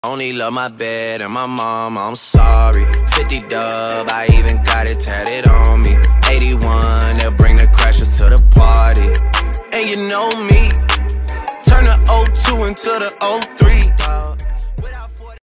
Only love my bed and my mom, I'm sorry. 50 dub, I even got it tatted on me. 81, they'll bring the crashers to the party. And you know me, turn the 02 into the 03.